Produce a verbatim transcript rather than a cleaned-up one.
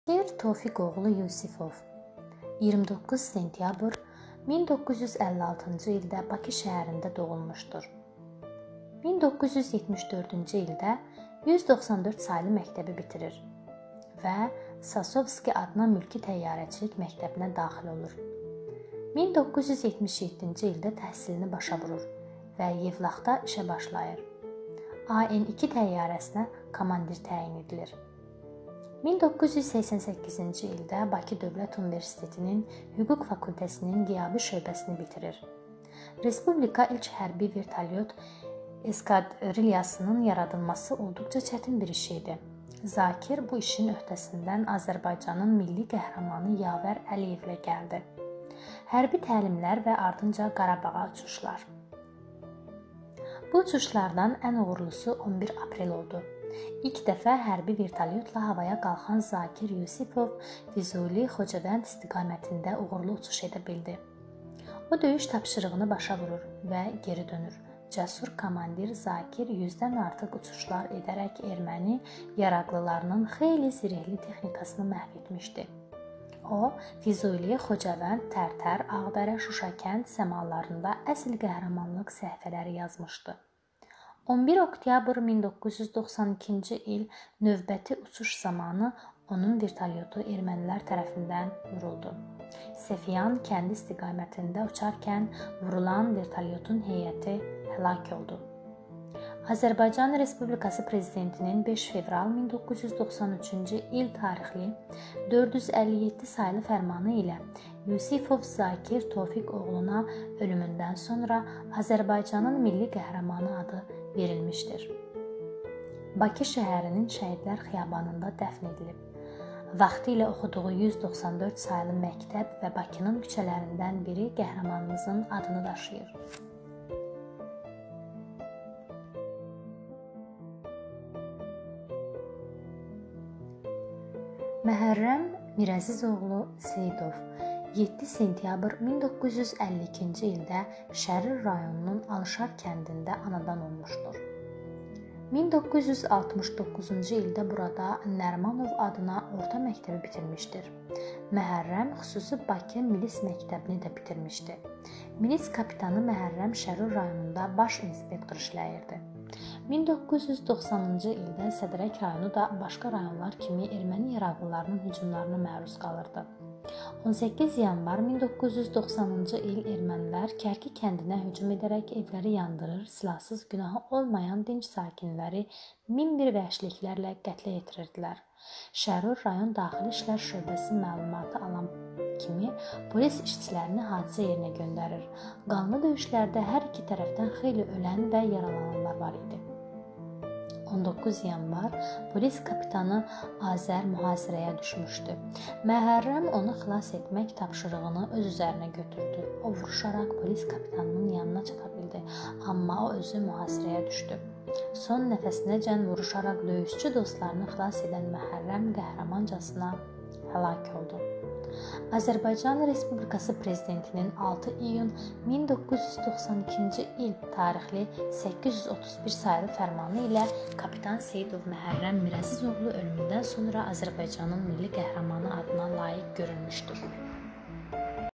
Zakir Tofiqoğlu Yusifov iyirmi doqquz sentyabr min doqquz yüz əlli altıncı ildə Bakı şəhərində doğulmuşdur. min doqquz yüz yetmiş dördüncü ildə yüz doxsan dörd saylı məktəbi bitirir və Sasovski adına mülki təyyarəçilik məktəbinə daxil olur. min doqquz yüz yetmiş yeddinci ildə təhsilini başa vurur və Yevlaxda işə başlayır. A N iki təyyarəsinə komandir təyin edilir. min doqquz yüz səksən səkkizinci ildə Bakı Dövlət Universitetinin Hüquq Fakültəsinin qiyabi şöbəsini bitirir. Respublika ilk hərbi vertolyot eskadrilyasının yaradılması olduqca çətin bir iş idi. Zakir bu işin öhdəsindən Azərbaycanın milli qəhrəmanı Yavər Əliyevlə gəldi. Hərbi təlimlər və ardınca Qarabağa uçuşlar. Bu uçuşlardan ən uğurlusu on bir aprel oldu. İlk dəfə hərbi vertolyotla havaya qalxan Zakir Yusifov Füzuli Xocavənd istiqamətində uğurlu uçuş edə bildi. O döyüş tapşırığını başa vurur və geri dönür. Cəsur komandir Zakir yüzdən artıq uçuşlar edərək erməni yaraqlılarının xeyli zirehli texnikasını məhv etmişdi. O, Füzuliyə, Xocavənd, Tərtər, Ağdərə, Şuşa kənd səmalarında əsl qəhrəmanlıq səhifələri yazmışdı. on bir oktyabr min doqquz yüz doxsan ikinci il növbəti uçuş zamanı onun vertolyotu ermənilər tərəfindən vuruldu. Sefiyan kəndi istiqamətində uçarkən vurulan vertolyotun heyəti həlak oldu. Azərbaycan Respublikası Prezidentinin beş fevral min doqquz yüz doxsan üçüncü il tarixli dörd yüz əlli yeddi saylı fərmanı ilə Yusifov Zakir Tofiqoğluna ölümündən sonra Azərbaycanın milli qəhrəmanı adı verilmişdir. Bakı şəhərinin Şəhidlər Xiyabanında dəfn edilib. Vaxtilə oxuduğu yüz doxsan dörd saylı məktəb və Bakının küçələrindən biri qəhrəmanımızın adını daşıyır. Məhərrəm Mirəzizoğlu Seyidov yeddi sentyabr min doqquz yüz əlli ikinci ildə Şərir rayonunun Alışar kəndində anadan olmuşdur. min doqquz yüz altmış doqquzuncu ildə burada Nərmanov adına orta məktəbi bitirmişdir. Məhərrəm xüsusi Bakı Milis məktəbini də bitirmişdi. Milis kapitanı Məhərrəm Şərir rayonunda baş inspektor işləyirdi. min doqquz yüz doxsanıncı ildə Sədrək rayonu da başqa rayonlar kimi erməni yaraqlılarının hücumlarına məruz qalırdı. on səkkiz yanvar min doqquz yüz doxsanıncı il ermənilər Kərki kəndinə hücum edərək evləri yandırır, silahsız günahı olmayan dinc sakinləri min bir vəhşiliklərlə qətlə yetirirdilər. Şərur rayon Daxili İşlər Şöbəsi məlumatı alan kimi polis işçilərini hadisə yerinə göndərir. Qanlı döyüşlərdə hər iki tərəfdən xeyli ölən və yaralananlar var idi. on doqquz yanvar polis kapitanı Azər mühasirəyə düşmüşdü. Məhərrəm onu xilas etmək tapşırığını öz üzərinə götürdü. O vuruşaraq polis kapitanının yanına çata bildi, amma o özü mühasirəyə düşdü. Son nəfəsinəcən vuruşaraq döyüşçü dostlarını xilas edən Məhərrəm qəhrəmancasına həlak oldu. Azərbaycan Respublikası Prezidentinin altı iyun min doqquz yüz doxsan ikinci il tarixli səkkiz yüz otuz bir saylı fərmanı ilə kapitan Seyidov Məhərrəm Mirəzizoğlu ölümündən sonra Azərbaycanın milli qəhrəmanı adına layiq görülmüşdür.